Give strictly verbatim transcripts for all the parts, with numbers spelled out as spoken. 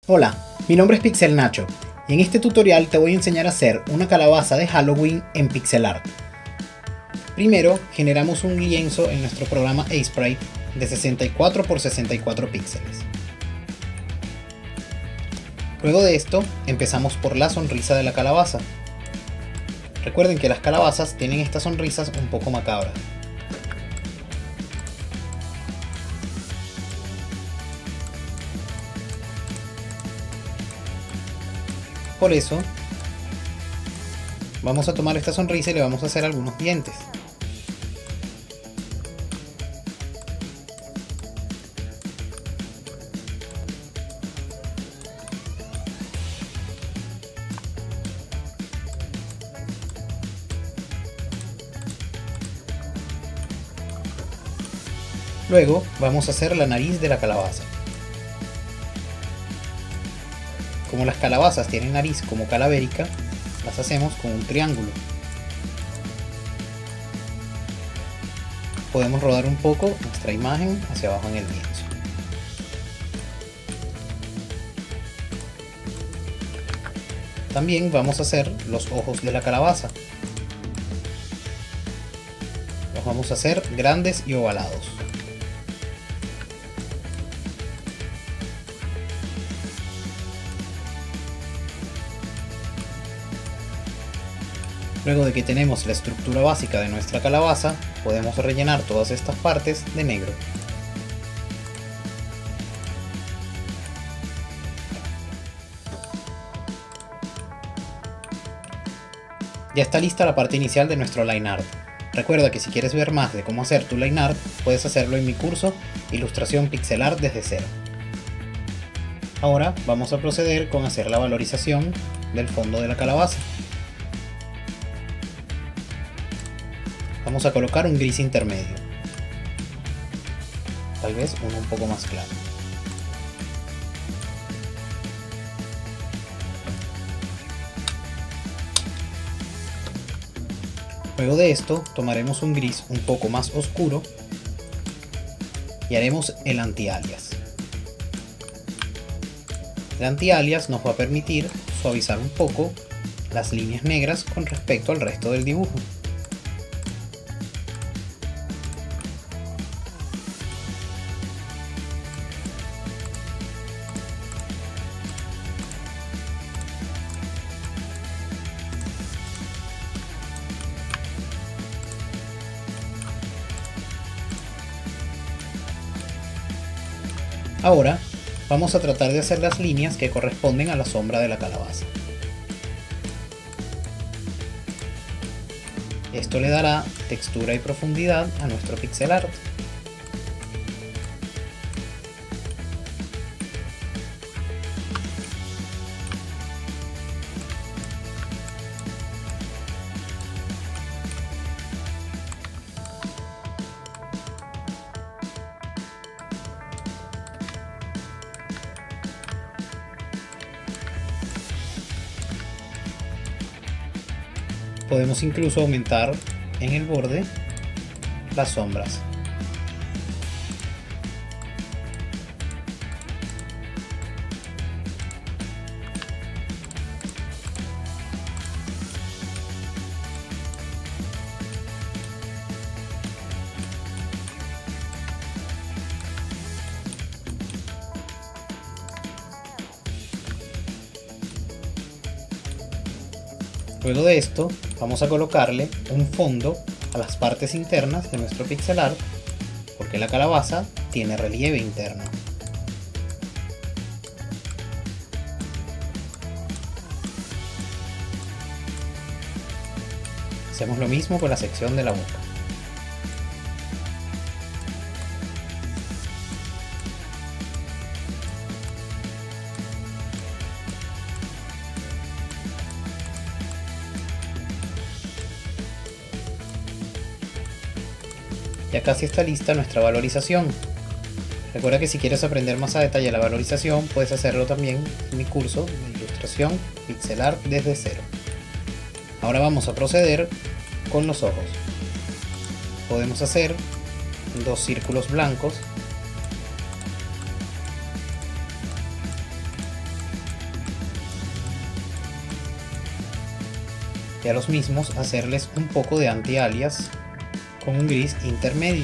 Hola, mi nombre es Pixel Nacho y en este tutorial te voy a enseñar a hacer una calabaza de Halloween en pixel art. Primero generamos un lienzo en nuestro programa Aseprite de sesenta y cuatro por sesenta y cuatro píxeles. Luego de esto empezamos por la sonrisa de la calabaza. Recuerden que las calabazas tienen estas sonrisas un poco macabras. Por eso vamos a tomar esta sonrisa y le vamos a hacer algunos dientes. Luego vamos a hacer la nariz de la calabaza. Como las calabazas tienen nariz como calavérica, las hacemos con un triángulo. Podemos rodar un poco nuestra imagen hacia abajo en el lienzo. También vamos a hacer los ojos de la calabaza. Los vamos a hacer grandes y ovalados. Luego de que tenemos la estructura básica de nuestra calabaza, podemos rellenar todas estas partes de negro. Ya está lista la parte inicial de nuestro line art. Recuerda que si quieres ver más de cómo hacer tu line art, puedes hacerlo en mi curso Ilustración Pixel Art desde cero. Ahora vamos a proceder con hacer la valorización del fondo de la calabaza. Vamos a colocar un gris intermedio, tal vez uno un poco más claro. Luego de esto tomaremos un gris un poco más oscuro y haremos el anti-alias. El anti-alias nos va a permitir suavizar un poco las líneas negras con respecto al resto del dibujo. Ahora vamos a tratar de hacer las líneas que corresponden a la sombra de la calabaza. Esto le dará textura y profundidad a nuestro pixel art. Podemos incluso aumentar en el borde las sombras. Luego de esto vamos a colocarle un fondo a las partes internas de nuestro pixel art, porque la calabaza tiene relieve interno. Hacemos lo mismo con la sección de la boca. Ya casi está lista nuestra valorización. Recuerda que si quieres aprender más a detalle la valorización, puedes hacerlo también en mi curso de Ilustración Pixel Art desde cero. Ahora vamos a proceder con los ojos. Podemos hacer dos círculos blancos y a los mismos hacerles un poco de anti-alias con un gris intermedio.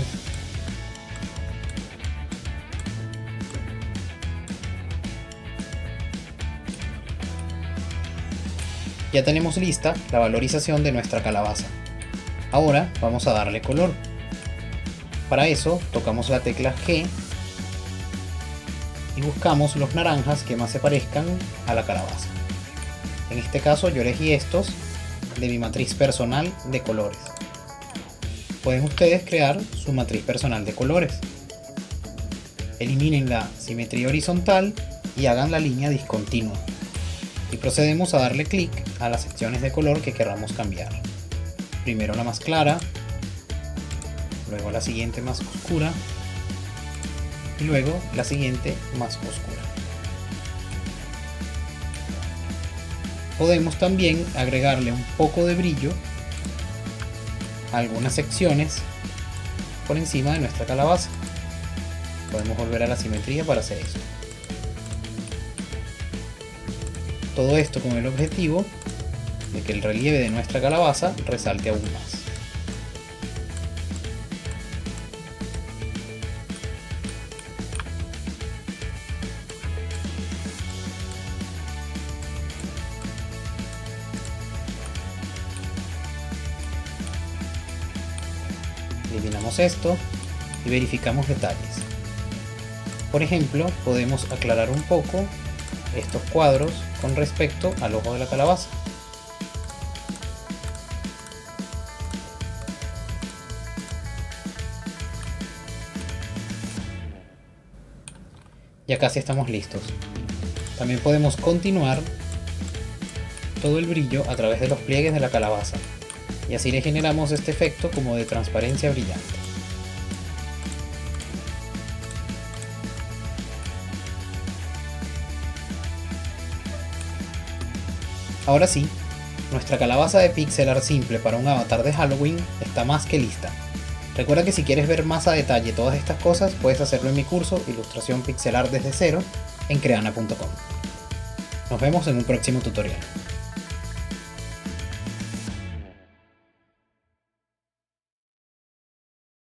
Ya tenemos lista la valorización de nuestra calabaza. Ahora vamos a darle color. Para eso tocamos la tecla G y buscamos los naranjas que más se parezcan a la calabaza. En este caso yo elegí estos de mi matriz personal de colores. Pueden ustedes crear su matriz personal de colores. Eliminen la simetría horizontal y hagan la línea discontinua. Y procedemos a darle clic a las secciones de color que queramos cambiar. Primero la más clara, luego la siguiente más oscura y luego la siguiente más oscura. Podemos también agregarle un poco de brillo a algunas secciones por encima de nuestra calabaza. Podemos volver a la simetría para hacer esto. Todo esto con el objetivo de que el relieve de nuestra calabaza resalte aún más. Eliminamos esto y verificamos detalles. Por ejemplo, podemos aclarar un poco estos cuadros con respecto al ojo de la calabaza. Ya casi estamos listos. También podemos continuar todo el brillo a través de los pliegues de la calabaza y así le generamos este efecto como de transparencia brillante. Ahora sí, nuestra calabaza de pixel art simple para un avatar de Halloween está más que lista. Recuerda que si quieres ver más a detalle todas estas cosas, puedes hacerlo en mi curso Ilustración Pixel Art desde cero en creana punto com. Nos vemos en un próximo tutorial.